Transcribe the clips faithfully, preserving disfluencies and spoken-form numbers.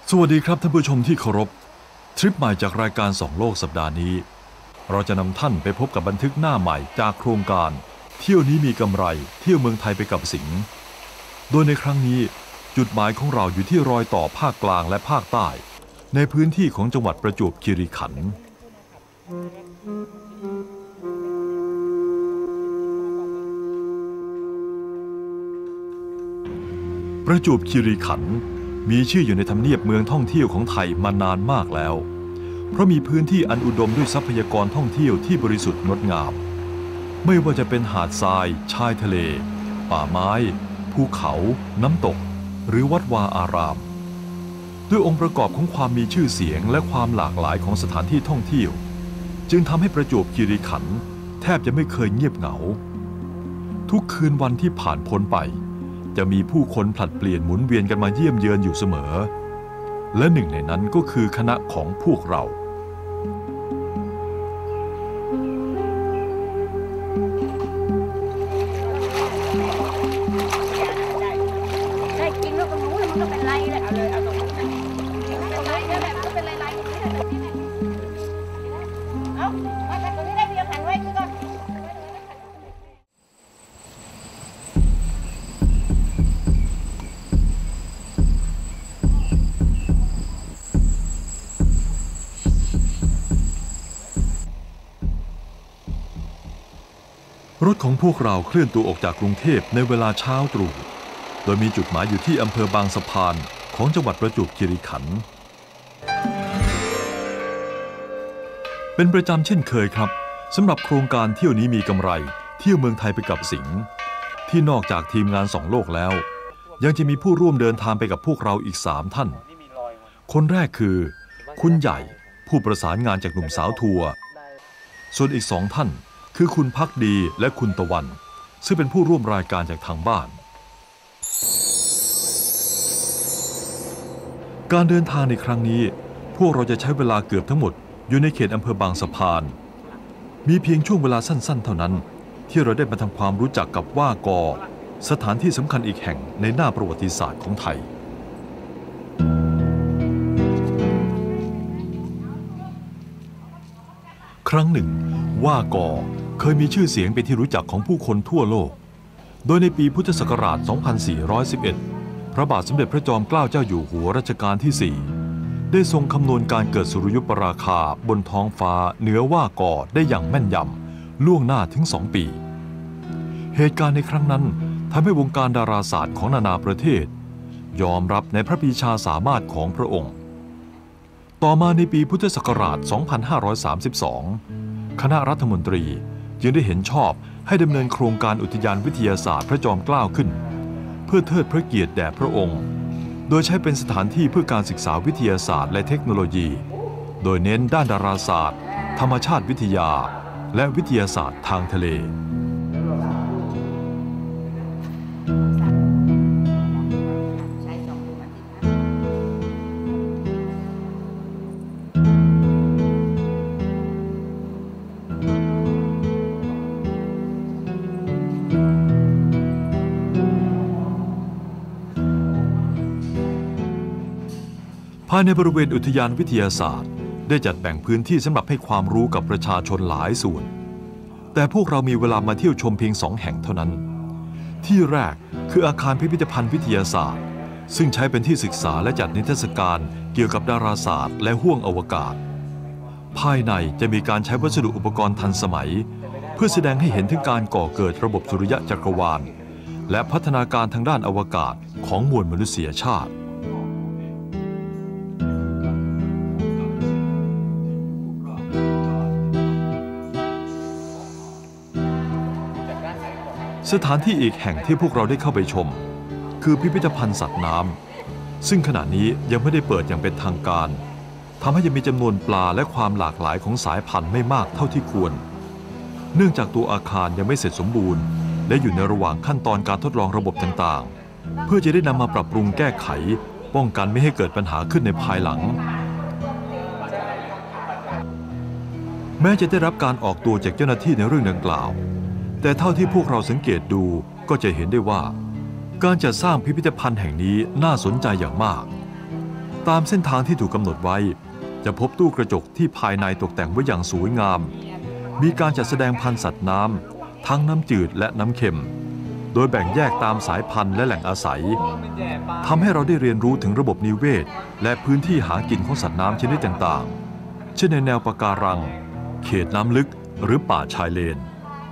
สวัสดีครับท่านผู้ชมที่เคารพทริปใหม่จากรายการส่องโลกสัปดาห์นี้เราจะนำท่านไปพบกับบันทึกหน้าใหม่จากโครงการเที่ยวนี้มีกำไรเที่ยวเมืองไทยไปกับสิงห์โดยในครั้งนี้จุดหมายของเราอยู่ที่รอยต่อภาคกลางและภาคใต้ในพื้นที่ของจังหวัดประจวบคีรีขันธ์ประจวบคีรีขันธ์มีชื่ออยู่ในทำเนียบเมืองท่องเที่ยวของไทยมานานมากแล้วเพราะมีพื้นที่อันอุดมด้วยทรัพยากรท่องเที่ยวที่บริสุทธิ์งดงามไม่ว่าจะเป็นหาดทรายชายทะเลป่าไม้ภูเขาน้ำตกหรือวัดวาอารามด้วยองค์ประกอบของความมีชื่อเสียงและความหลากหลายของสถานที่ท่องเที่ยวจึงทำให้ประจวบคีรีขันธ์แทบจะไม่เคยเงียบเหงาทุกคืนวันที่ผ่านพ้นไปจะมีผู้คนผลัดเปลี่ยนหมุนเวียนกันมาเยี่ยมเยือนอยู่เสมอและหนึ่งในนั้นก็คือคณะของพวกเราได้กินแล้วก็รู้แล้วมันก็เป็นไรแหละเอาเลยเอาตรงนู้นนะตรงไหนเนี่ยแหละมันก็เป็นไรๆอย่างนี้แหละเอามาตรงนี้ได้เพียงหันไว้นี่ก็รถของพวกเราเคลื่อนตัวออกจากกรุงเทพในเวลาเช้าตรู่โดยมีจุดหมายอยู่ที่อำเภอบางสะพานของจังหวัดประจวบคีรีขันธ์เป็นประจำเช่นเคยครับสำหรับโครงการเที่ยวนี้มีกำไรเที่ยวเมืองไทยไปกับสิงห์ที่นอกจากทีมงานสองโลกแล้วยังจะมีผู้ร่วมเดินทางไปกับพวกเราอีกสามท่านคนแรกคือคุณใหญ่ผู้ประสานงานจากหนุ่มสาวทัวร์ส่วนอีกสองท่านคือคุณภักดีและคุณตะวันซึ่งเป็นผู้ร่วมรายการจากทางบ้านการเดินทางในครั้งนี้พวกเราจะใช้เวลาเกือบทั้งหมดอยู่ในเขตอำเภอบางสะพานมีเพียงช่วงเวลาสั้นๆเท่านั้นที่เราได้มาทำความรู้จักกับว่ากอสถานที่สำคัญอีกแห่งในหน้าประวัติศาสตร์ของไทยครั้งหนึ่งว่ากอเคยมีชื่อเสียงเป็นที่รู้จักของผู้คนทั่วโลกโดยในปีพุทธศักราช สองพันสี่ร้อยสิบเอ็ด พระบาทสมเด็จพระจอมเกล้าเจ้าอยู่หัวรัชกาลที่ สี่ ได้ทรงคำนวณการเกิดสุริยุปราคาบนท้องฟ้าเหนือว่ากอได้อย่างแม่นยำล่วงหน้าถึงสองปีเหตุการณ์ในครั้งนั้นทำให้วงการดาราศาสตร์ของนานาประเทศยอมรับในพระปรีชาสามารถของพระองค์ต่อมาในปีพุทธศักราช สองพันห้าร้อยสามสิบสอง คณะรัฐมนตรีจึงได้เห็นชอบให้ดำเนินโครงการอุทยานวิทยาศาสตร์พระจอมเกล้าขึ้นเพื่อเทิดพระเกียรติแด่พระองค์โดยใช้เป็นสถานที่เพื่อการศึกษาวิทยาศาสตร์และเทคโนโลยีโดยเน้นด้านดาราศาสตร์ธรรมชาติวิทยาและวิทยาศาสตร์ทางทะเลภายในบริเวณอุทยานวิทยาศาสตร์ได้จัดแบ่งพื้นที่สำหรับให้ความรู้กับประชาชนหลายส่วนแต่พวกเรามีเวลามาเที่ยวชมเพียงสองแห่งเท่านั้นที่แรกคืออาคารพิพิธภัณฑ์วิทยาศาสตร์ซึ่งใช้เป็นที่ศึกษาและจัดนิทรรศการเกี่ยวกับดาราศาสตร์และห้วงอวกาศภายในจะมีการใช้วัสดุอุปกรณ์ทันสมัยเพื่อแสดงให้เห็นถึงการก่อเกิดระบบสุริยะจักรวาลและพัฒนาการทางด้านอวกาศของมวลมนุษยชาติสถานที่อีกแห่งที่พวกเราได้เข้าไปชมคือพิพิธภัณฑ์สัตว์น้ำซึ่งขณะนี้ยังไม่ได้เปิดอย่างเป็นทางการทำให้ยังมีจำนวนปลาและความหลากหลายของสายพันธุ์ไม่มากเท่าที่ควรเนื่องจากตัวอาคารยังไม่เสร็จสมบูรณ์และอยู่ในระหว่างขั้นตอนการทดลองระบบต่างๆเพื่อจะได้นำมาปรับปรุงแก้ไขป้องกันไม่ให้เกิดปัญหาขึ้นในภายหลังแม้จะได้รับการออกตัวจากเจ้าหน้าที่ในเรื่องดังกล่าวแต่เท่าที่พวกเราสังเกตดูก็จะเห็นได้ว่าการจัดสร้างพิพิธภัณฑ์แห่งนี้น่าสนใจอย่างมากตามเส้นทางที่ถูกกำหนดไว้จะพบตู้กระจกที่ภายในตกแต่งไว้อย่างสวยงามมีการจัดแสดงพันธุ์สัตว์น้ำทั้งน้ำจืดและน้ำเค็มโดยแบ่งแยกตามสายพันธุ์และแหล่งอาศัยทำให้เราได้เรียนรู้ถึงระบบนิเวศและพื้นที่หากินของสัตว์น้ำชนิดต่างๆเช่นในแนวปะการังเขตน้ำลึกหรือป่าชายเลน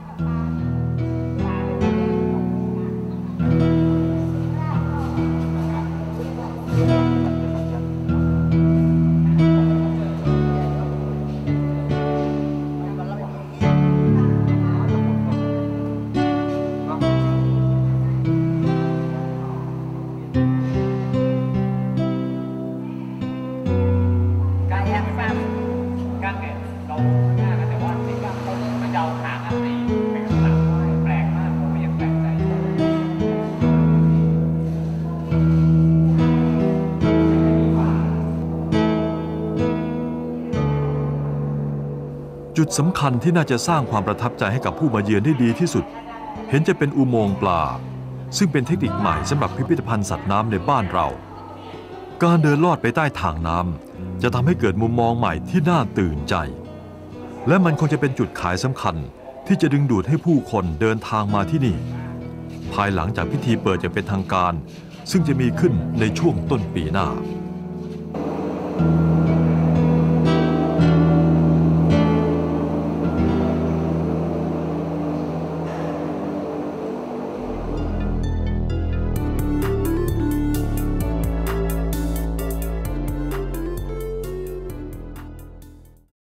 จุดสำคัญที่น่าจะสร้างความประทับใจให้กับผู้มาเยือนได้ดีที่สุดเห็นจะเป็นอุโมงค์ปลาซึ่งเป็นเทคนิคใหม่สำหรับพิพิธภัณฑ์สัตว์น้ำในบ้านเราการเดินลอดไปใต้ทางน้ำจะทำให้เกิดมุมมองใหม่ที่น่าตื่นใจและมันคงจะเป็นจุดขายสำคัญที่จะดึงดูดให้ผู้คนเดินทางมาที่นี่ภายหลังจากพิธีเปิดอย่างเป็นทางการซึ่งจะมีขึ้นในช่วงต้นปีหน้า